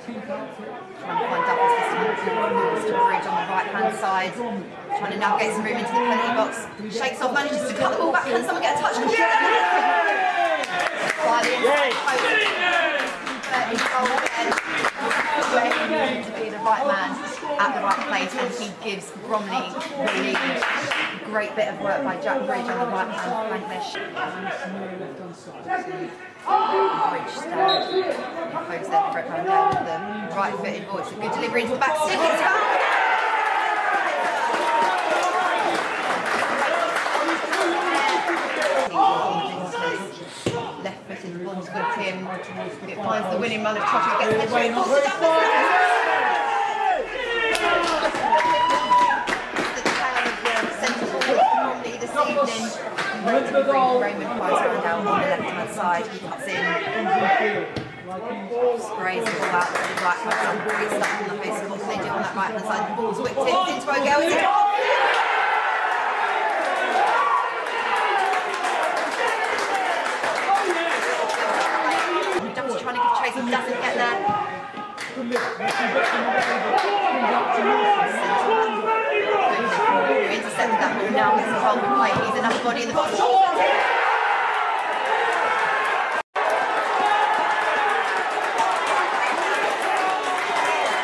Trying to find Duffy's distance to Bridge on the right-hand side. Trying to navigate some room into the penalty box. Shakes off, manages to cut the ball back. Can someone get a touch? By the inside post. His goal again. To be the right man at the right place, and he gives Bromley the lead. Great bit of work by Jack Bridge on the right-hand flank there. Bridge stand. Goes there for it down with the right-footed ball. It's a good delivery into the back. Stick it's found. Left-footed, the ball's with him. It finds the winning run of Trotter. Gets the head ball to Duffy. This evening, Raymond fires around down on the left-hand side, he cuts in, sprays the ball out to the right-hand side, gets stuck on the face. What can they do on that right-hand side? The ball's whipped in, into O'Gale, is it? Duffy's trying to give chase, he doesn't get there. Intercepted that ball now, gets a hold of play, he's another body in the box.